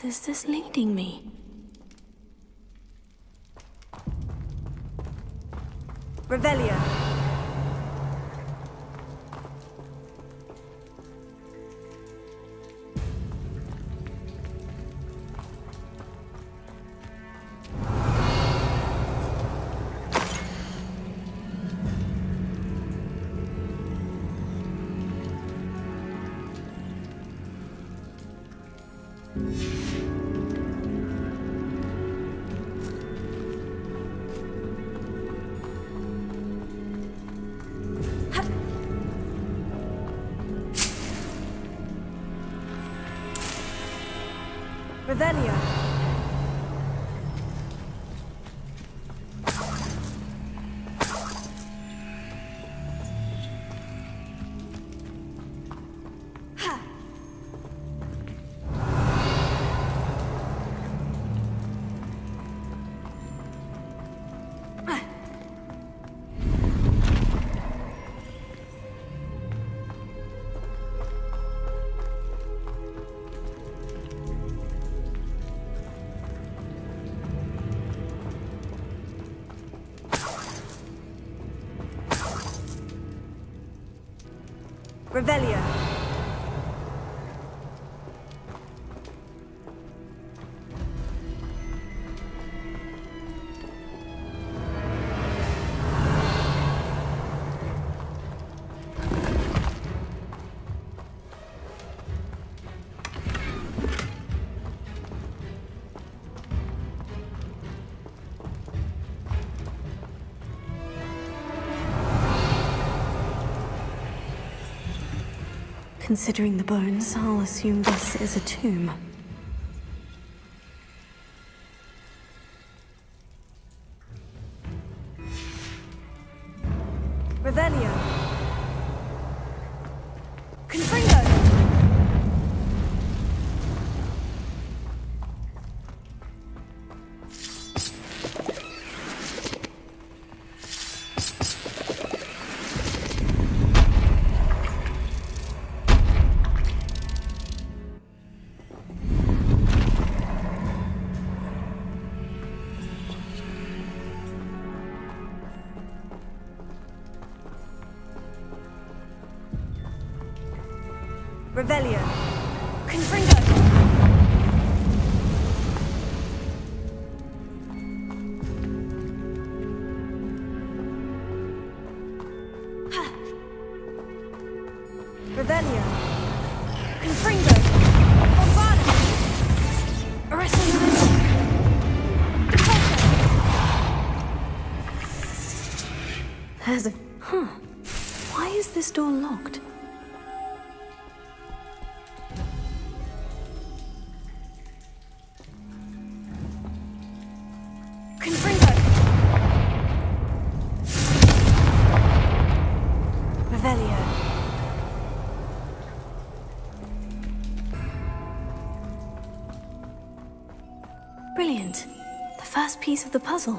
path is this leading me? Revelio. Revelio. Revelio. Considering the bones, I'll assume this is a tomb. Revelio. Confringo. Revelio. Confringo. Revelio. Confringo. Bombardment. Arresting. There's a... Huh. Why is this door locked? Brilliant. The first piece of the puzzle.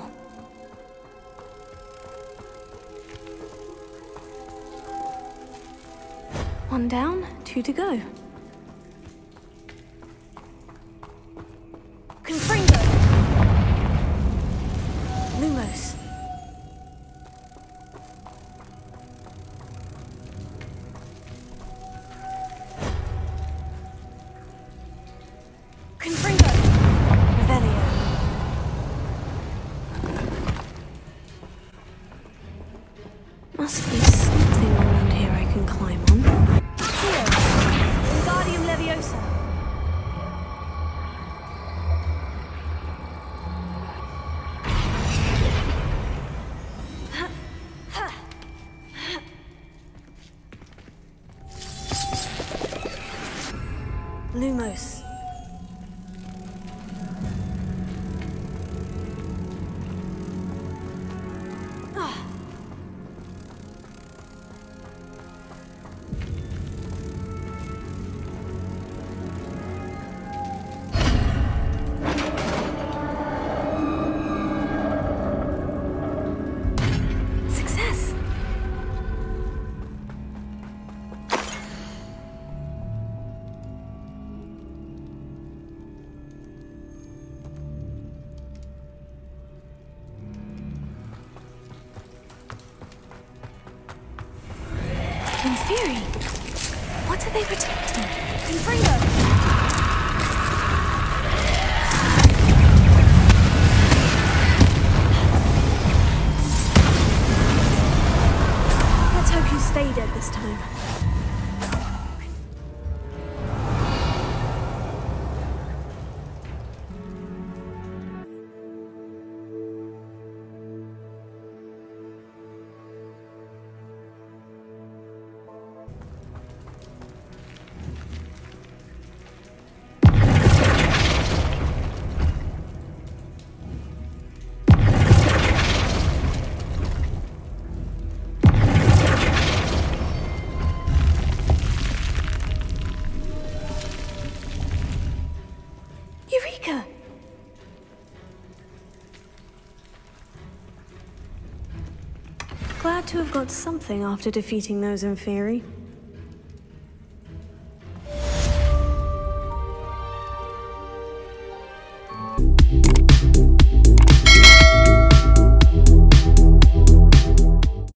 One down, two to go. Confringo. Lumos. Must be something around here I can climb on. Here, Wingardium Leviosa. Lumos. Inferi. What are they protecting? Confringo! Let's hope you stay dead this time. Eureka! Glad to have got something after defeating those Inferi.